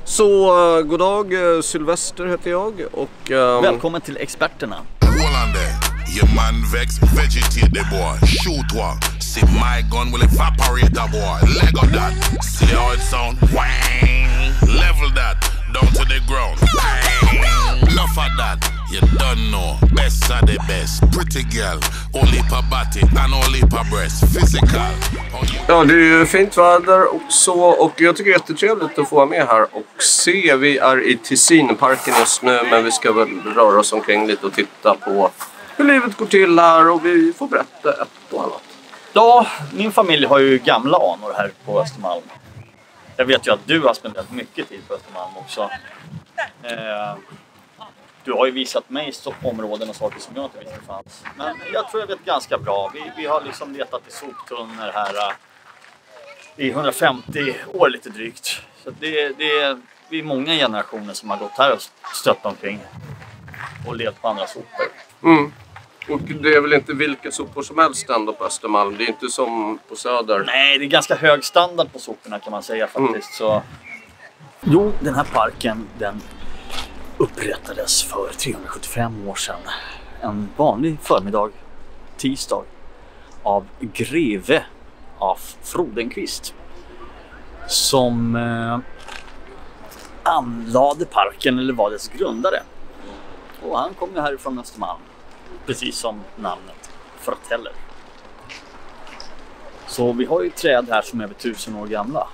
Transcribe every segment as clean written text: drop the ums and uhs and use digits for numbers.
Så god dag, Sylvester heter jag och... Välkommen till experterna. Your man vex, vegetate the boy, shoot one. See my gun will evaporate the boy. Leg of that, see how it sound? Wang. Level that, down to the ground. Enough of that, you don't know. Best of the best, pretty girl. Only per body and only per breast. Physical. Ja, det är ju fint väder också och jag tycker det är jättetrevligt att få vara med här och se. Vi är i Tessinparken just nu, men vi ska väl röra oss omkring lite och titta på hur livet går till här och vi får berätta ett och annat. Ja, min familj har ju gamla anor här på Östermalm. Jag vet ju att du har spenderat mycket tid på Östermalm också. Du har ju visat mig områden och saker som jag inte visste fanns. Men jag tror jag vet ganska bra. Vi har liksom letat i soptunnor här i 150 år lite drygt. Så det är många generationer som har gått här och stött omkring och levt på andra sopor. Mm. Och det är väl inte vilka sopor som helst ändå på Östermalm. Det är inte som på Söder. Nej, det är ganska hög standard på soporna kan man säga faktiskt. Så... Jo, den här parken den upprättades för 375 år sedan. En vanlig förmiddag, tisdag, av greve af Frodenqvist. Som anlade parken, eller var dess grundare. Och han kom ju härifrån Östermalm. Precis som namnet förtäller. Så vi har ju träd här som är över 1000 år gamla.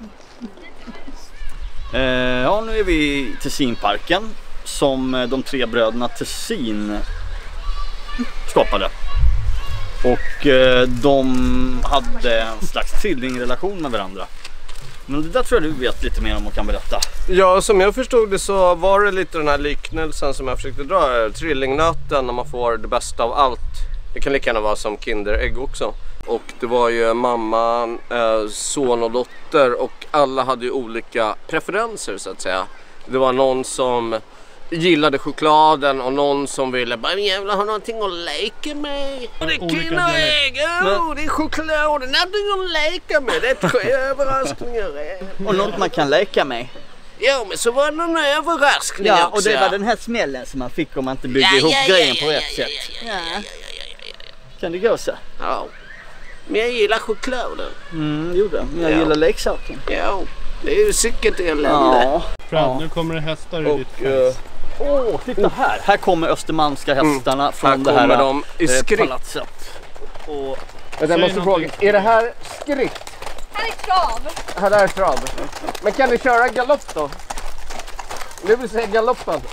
Ja, nu är vi i Tessinparken som de tre bröderna Tessin skapade. Och de hade en slags tvillingrelation med varandra. Men det där tror jag du vet lite mer om och kan berätta. Ja, som jag förstod det så var det lite den här liknelsen som jag försökte dra. Trillingnöten när man får det bästa av allt. Det kan lika gärna vara som kinderägg också. Och det var ju mamma, son och dotter och alla hade ju olika preferenser så att säga. Det var någon som gillade chokladen och någon som ville bara jävla ha någonting att leka med. Det är kinderägg, det är choklad, det är någonting att leka med. Det är överraskningar. Och något man kan leka med. Ja, men så var det någon överraskning också. Ja, och det var den här smällen som man fick om man inte byggde ihop grejen på rätt sätt. Kan det gå så? Ja. Men jag gillar chokladen. Gjorde. Men jag gillar leksaken. Ja, det är ju säkert elände. Ja. Nu kommer det hästar i ditt fält. Titta här. Här kommer östermalmska hästarna från här det här de i skritt. palatset. Och jag måste fråga, är det här skritt? Här är trav. Här är trav. Men kan du köra galopp då? Det vill säga galoppen.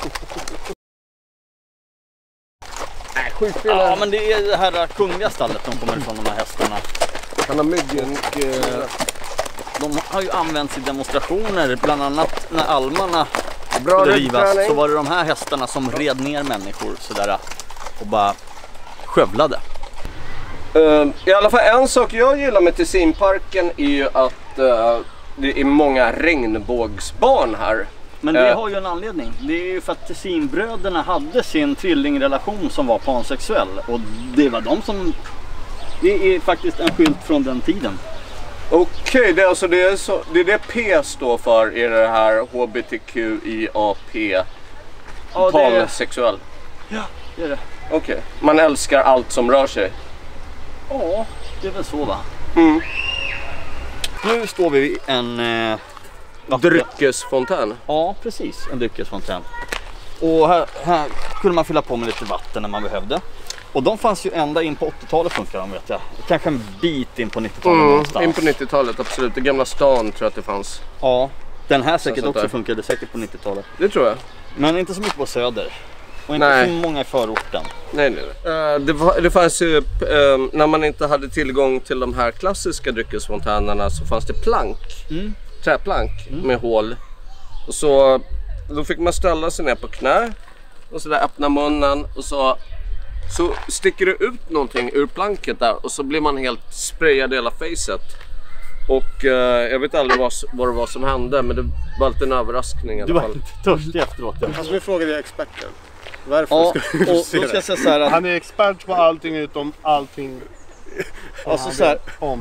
Ja, men det är det här kungliga stallet de kommer ifrån, de här hästarna. Han har myggen. De har ju använts i demonstrationer, bland annat när almarna skulle rivas. Så var det de här hästarna som red ner människor sådär och bara skövlade. I alla fall en sak jag gillar med Tessinparken är ju att det är många regnbågsbarn här. Men det har ju en anledning. Det är ju för att Tessinbröderna hade sin tvillingrelation som var pansexuell. Och det var de som... Det är faktiskt en skylt från den tiden. Okej, det är det P står för i det här HBTQIAP. Ja, pansexuell. Ja, det är det. Okej. Man älskar allt som rör sig. Ja, det är väl så va? Mm. Nu står vi vid en... dryckesfontän. Ja, precis. En dryckesfontän. Och här kunde man fylla på med lite vatten när man behövde. Och de fanns ju ända in på 80-talet funkar de, vet jag. Kanske en bit in på 90-talet någonstans. In på 90-talet, absolut. I Gamla stan tror jag att det fanns. Ja, den här säkert också funkade säkert på 90-talet. Det tror jag. Men inte så mycket på Söder. Och inte så många i förorten. Nej. Det fanns ju, när man inte hade tillgång till de här klassiska dryckesfontänerna så fanns det plank. Träplank med hål. Och så då fick man ställa sig ner på knä och så där öppna munnen och så sticker det ut någonting ur planket där och så blir man helt sprayad i hela facet. Och jag vet aldrig vad det var som hände, men det var alltid en överraskning i alla fall. Du var törstig efteråt. Alltså vi frågade experten. Varför ska du se det? Säga så här att... Han är expert på allting utom allting. Alltså så här, om.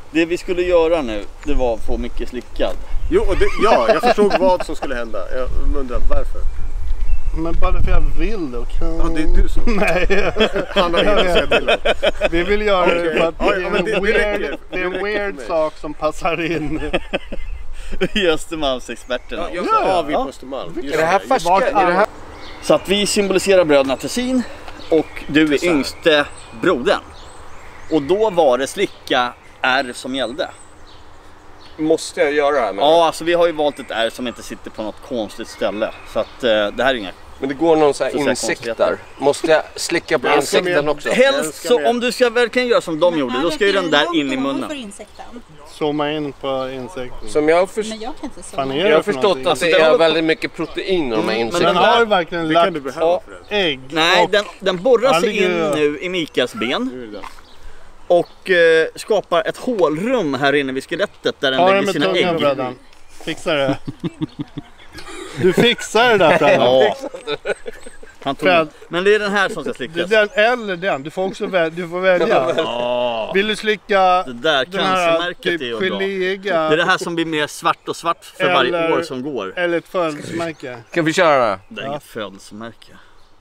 Det vi skulle göra nu, det var att få Micke slickad. Jo, och jag förstod vad som skulle hända. Jag undrar varför. Men bara för jag vill då. Ja, det är du som... Nej. Han har inte sett till. Vi vill göra det för att Ja, men det är en weird sak som passar in. I Östermalmsexperterna. Ja, vi på Östermalm. Är det här färska? Så att vi symboliserar bröderna Tessin och du är yngste brodern. Och då var det slicka R som gällde. Måste jag göra det här med? Ja, alltså vi har ju valt ett R som inte sitter på något konstigt ställe. Så att det här är inga... Men det går någon sån här insikt där. Måste jag slicka på insikten också? Helst så, om du ska verkligen göra som de gjorde, då ska ju den där in i munnen. Zooma in på insekten. Som jag har förstått att det är väldigt mycket protein i de här Men insekterna. den har verkligen Det kan du behöva för det. ägg. Nej, den borrar sig in nu i Mikas ben. Och skapar ett hålrum här inne vid skelettet där den lägger sina ägg. Brödan. Fixar det. Du fixar det där, Fred. Ja. Han tog. Men det är den här som ska slickas. Den eller den. Du får också du får välja. Ja. Vill du slicka Det där cancermärket typ är ju bra. geléiga? Det är det här som blir mer svart och svart för varje år som går. Eller ett födelsemärke. Kan vi köra det? Det är inget födelsemärke.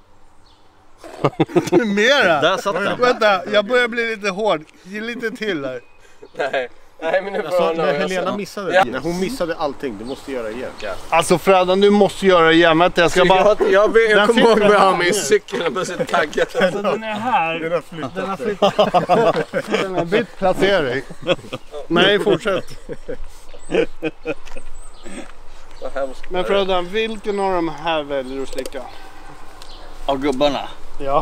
Mera. Där satt den. Vänta, jag börjar bli lite hård. Ge lite till här. Nej, men nu får Alltså, när Helena missade det. När hon missade allting, du måste göra igen. Alltså Fredan, du måste göra det igen. Jag ska bara... Jag kommer ihåg att jag har min cykel och började tagga. Alltså, den är här. Den har flyttat. Den har bytt placering. Nej, fortsätt. Vad hemskt. Men Fredan, vilken av de här väljer du att slicka? Av gubbarna. Ja.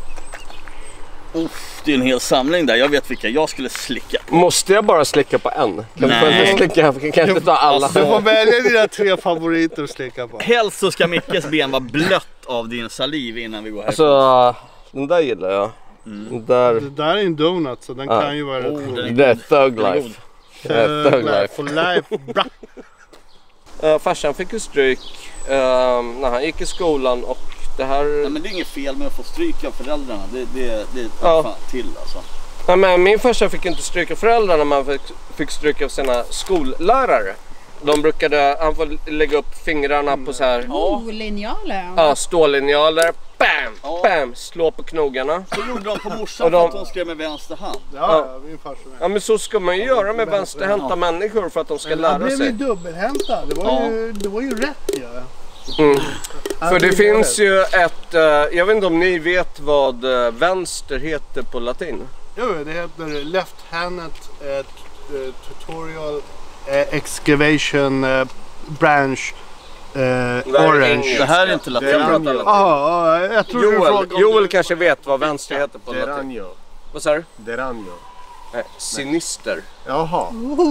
Uff, det är en hel samling där. Jag vet vilka jag skulle slicka. Måste jag bara slicka på en? Kan Nej. du inte slicka? Kan jag inte ta alla? Du får välja dina 3 favoriter att slicka på. Helst så ska Mickes ben vara blött av din saliv innan vi går här. Alltså, den där gillar jag. Det där är en donut så den kan ju vara rätt god. Det är thug life. Thug life. For life, bra. Farsan fick ju stryk när han gick i skolan och det här... Nej, men det är inget fel med att få stryk av föräldrarna. Det är fan till alltså. Nej, men min farsa fick inte stryka föräldrarna, men han fick stryka av sina skollärare. De brukade, han får lägga upp fingrarna på så här... linjaler. Ja, stållinjaler. Bam! Bam! Slå på knogarna. Så gjorde de på morsan för att hon skrev med vänster hand. Ja, min farsa med. Ja, men så ska man ju göra med vänsterhänta människor för att de ska lära blev ju sig. dubbelhänta. Det var ju rätt ja. För det finns ju ett, jag vet inte om ni vet vad vänster heter på latin. Jo, det heter left-handed tutorial excavation branch orange. Det här är inte latin. Ja, jag tror Joel kanske vet vad vänster heter på latin. Deranio. Vad sa du? Deranio. Sinister. Jaha.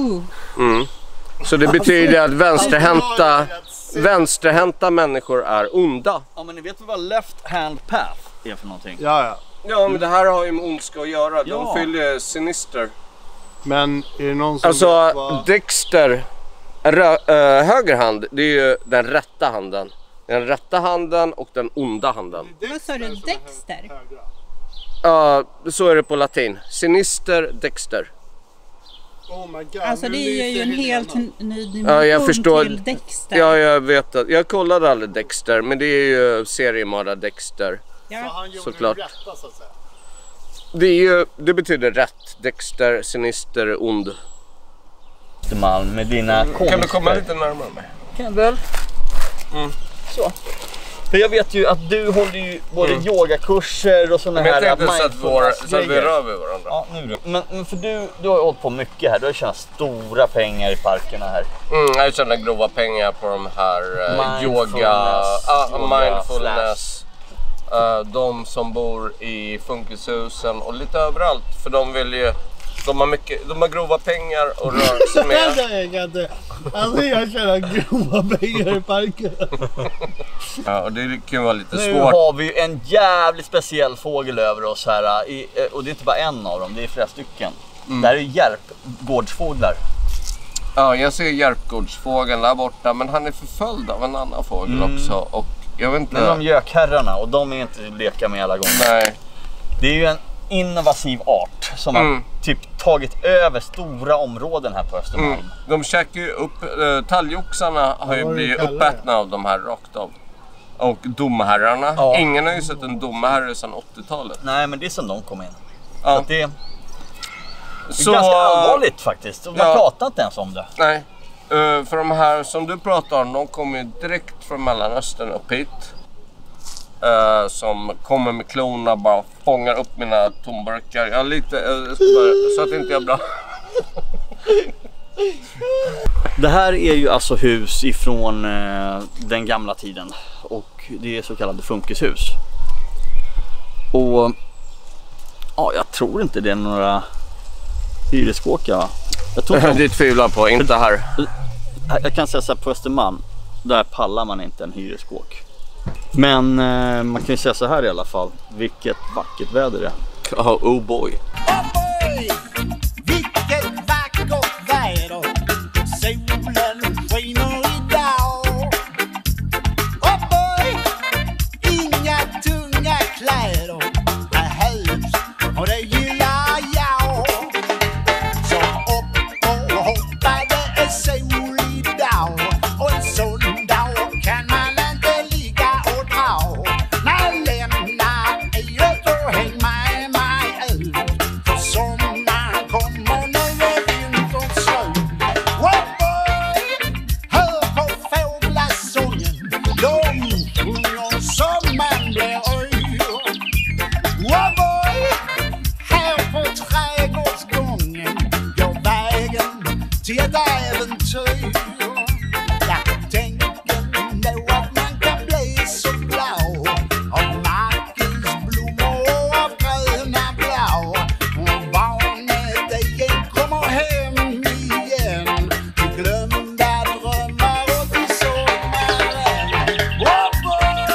Så det betyder att vänsterhänta människor är onda. Ja, men ni vet vad left hand path är för någonting? Ja. Ja, men det här har ju med ondska att göra. De Ja. fyller sinister. Men är det någon som Alltså, vet vad... Dexter, höger hand, det är ju den rätta handen. Den rätta handen och den onda handen. Vad sa du, Dexter? Ja, så är det på latin. Sinister, Dexter. Oh my God, Alltså det är ju en helt ny Ja, jag förstår. till Dexter. Ja, jag vet att jag kollade aldrig Dexter, men det är ju seriemördare Dexter. Ja. Han gjorde såklart. det rätta så att säga. Det är ju, det betyder rätt. Dexter, sinister, ond. Malm med dina konster. Kan du komma lite närmare mig? Kan jag väl? Så. För jag vet ju att du håller ju både yogakurser och såna Men jag här tänkte så att vi rör vid varandra. Ja, nu då. Men för du har ju hållit på mycket här. Du har tjänat stora pengar i parkerna här. Jag tjänar grova pengar på de här mindfulness. De som bor i funkishusen och lite överallt. För de vill ju, de har grova pengar och rör sig med. Alltså jag tjänar grova pengar i parken. Ja, och det kan ju vara lite Nu svårt. har vi ju en jävligt speciell fågel över oss här. Och det är inte bara en av dem, det är flera stycken. Det här är järpgårdsfåglar. Ja, jag ser järpgårdsfågeln där borta, men han är förföljd av en annan fågel också. Och jag vet inte... Det är de gökherrarna och de är inte att leka med alla gånger. Nej. Det är ju innovativ art som har typ tagit över stora områden här på Östermalm. De käkar ju upp, talgoxarna har ju blivit uppätna av de här rakt av. Och domherrarna. Ja. Ingen har ju sett en domherre sedan 80-talet. Nej, men det är som de kom in. Ja. Så det är ganska allvarligt faktiskt. Man pratar inte ens om det. Nej. För de här som du pratar om, de kommer ju direkt från Mellanöstern upp hit. Som kommer med klorna, bara fångar upp mina tomburkar. Jag lite, så att inte jag bra. Det här är ju alltså hus ifrån den gamla tiden. Och det är så kallade funkishus. Och ja, jag tror inte det är några hyreskåkar. Jag tror Det tvivlar på, inte här. Jag kan säga så här, på Östermalm, där pallar man inte en hyreskåk. Men man kan ju säga så här i alla fall. Vilket vackert väder det är. Oh boy. Oh boy, vilket vackert väder. Solen skiner idag. Oh boy, inga tunga kläder behövs och det gillar jag. Så upp och hoppa, det är sol idag. Och en sån dag kan man inte ligga och dra. När lämna eget och häng med mig ut. För sommaren kommer nu är vintern slut. Oh boy, hör på fåglasången. De sjunger som man blir yr. Oh boy, här på trädgårdsgången går vägen till ett äventyr. Jag tänker då att man kan bli så glad av markens blommor och av gröna blad. Och barnet igen kommer hem igen till glömda drömmar och till sommaren. Oh boy!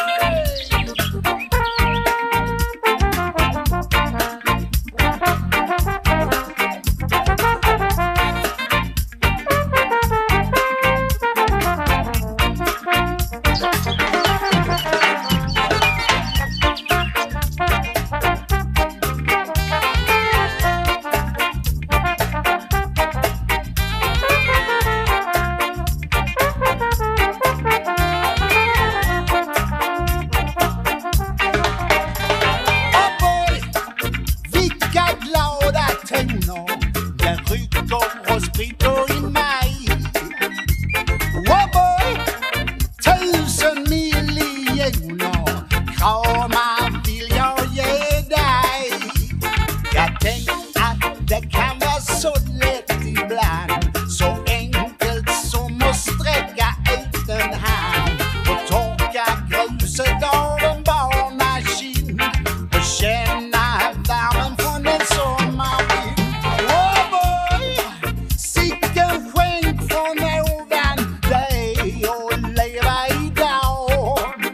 Oh boy, vilka glada toner det rycker och spritter i mig. Oh boy, 1000 miljoner kramar vill jag ge dig. Jag tänker att det kan vara så lätt ibland, så enkelt som att sträcka ut en hand och torka gruset av en barnakind och känna värmen från en sommarvind. Oh boy, sicken skänk från ovan dig och leva idag.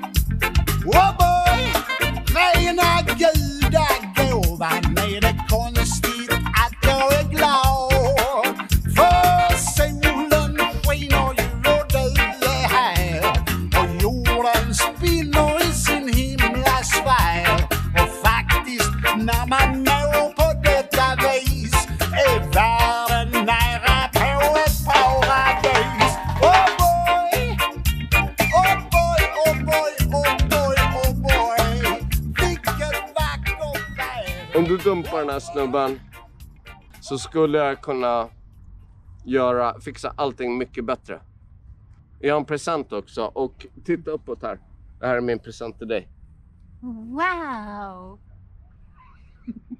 Oh boy, rena gudagåvan, är det konstigt att jag är glad? För solen skiner ju och du är här och jorden spinner i sin himlasfär. Och faktiskt när man når på detta vis är världen nära på ett paradis. Oh boy, oh boy, oh boy, oh boy, oh boy, vilket vackert väder. Om du dumpar den här snubben så skulle jag kunna fixa allting mycket bättre. Jag har en present också, och titta uppåt här. Det här är min present till dig. Wow!